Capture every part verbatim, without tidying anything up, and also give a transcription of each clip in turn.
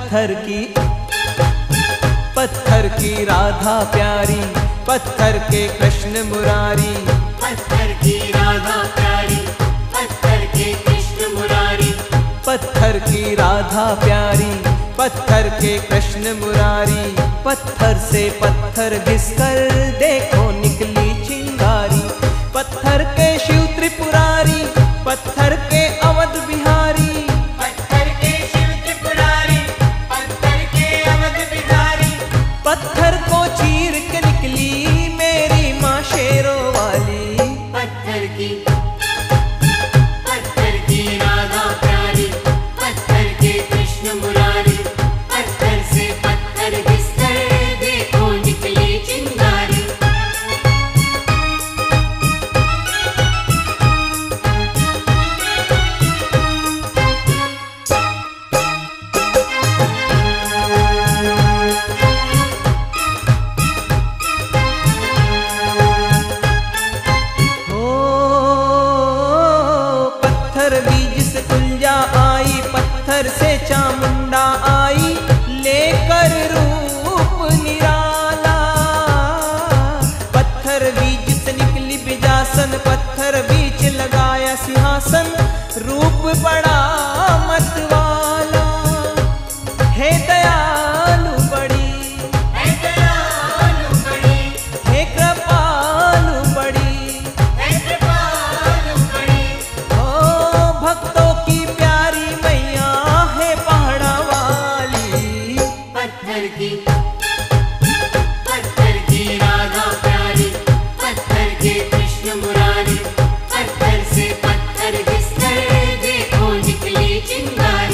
पत्थर की पत्थर की राधा प्यारी, पत्थर के कृष्ण मुरारी, पत्थर की राधा प्यारी, पत्थर के कृष्ण मुरारी, पत्थर की राधा प्यारी, पत्थर के कृष्ण मुरारी। पत्थर से पत्थर घिसकर देखो निकली चिंगारी, पत्थर के शिव त्रिपुरारी, पत्थर के अवध बिहारी, पत्थर के शिव त्रिपुरारी, पत्थर के अवध बिहारी। पत्थर को चीर के निकली मेरी माँ शेरों वाली। पत्थर की पत्थर की राधा प्यारी, पत्थर के कृष्ण मुरारी, पत्थर से पत्थर घिसकर देखो निकली चिंगारी। बीज से कुंजा आई, पत्थर से चामुंडा आई, लेकर रूप निराला। पत्थर बीज से निकली बिजासन, पत्थर बीच लगाया सिंहासन, रूप बड़ा मतवाला। हे दयालु बड़ी, हे दयालु बड़ी, हे कृपालु बड़ी, हे कृपालु बड़ी। भक्तों की प्यारी मैया है पहाड़ा वाली। पत्थर की पत्थर की राधा प्यारी, पत्थर के कृष्ण मुरारी, पत्थर से पत्थर घिसकर देखो निकली चिंगारी।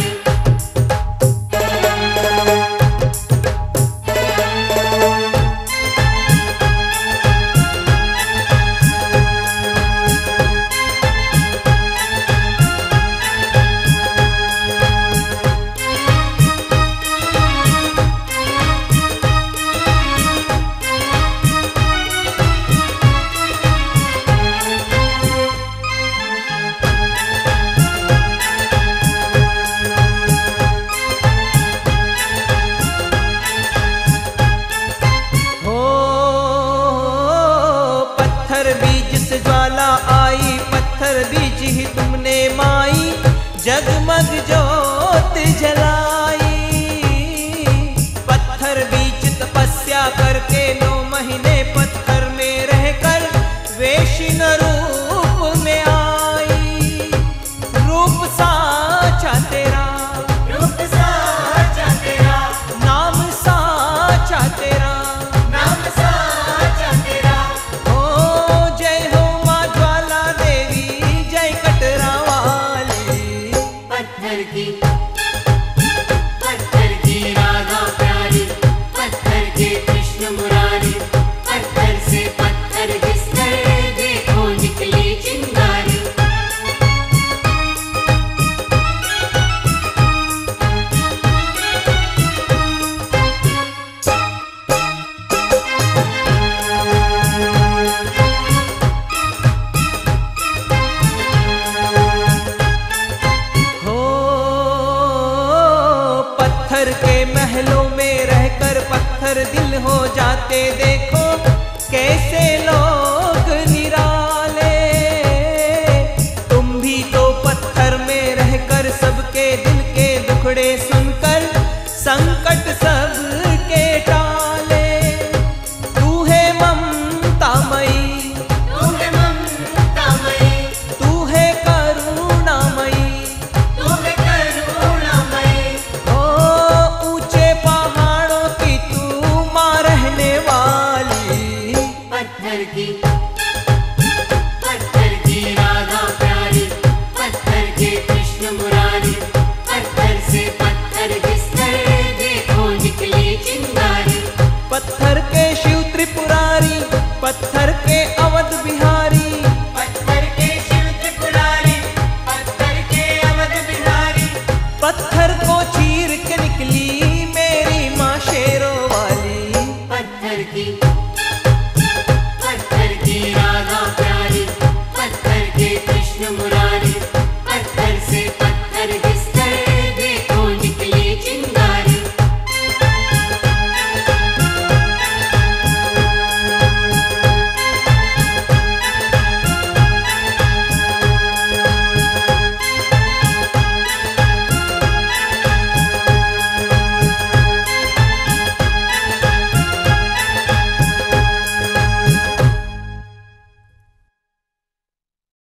पत्थर बीज से ज्वाला आई, पत्थर बीज ही तुमने माई जगमग जोत जलाई। पत्थर बीज तपस्या करके नौ महीने पत्थर में रहकर वैष्णव रूप में आई। रूप साचा तेरा, रूप साचा तेरा, नाम साचा तेरा, नाम साचा तेरा। ओ जय हो माँ ज्वाला देवी, जय कटरा वाली। पत्थर की पत्थर की राधा प्यारी, पत्थर के कृष्ण मुरारी, पत्थर से पत्थर घिसकर देखो निकली चिंगारी। हो पत्थर के महलों में रहकर पत्थर दिल हो जाते देखो कैसे लोग निराले। तुम भी तो पत्थर में रहकर सबके दिल के दुखड़े सुनकर संकट सबके टाले। तू है ममतामयी, तू है ममतामयी, तू है करुणामयी, तू है करुणामयी। ओ ऊंचे पहाड़ों की तू माँ रहने वाली। पत्थर की पत्थर की राधा प्यारी, पत्थर के कृष्ण मुरारी, पत्थर से पत्थर घिसकर देखो निकली चिंगारी। पत्थर के शिव त्रिपुरारी, पत्थर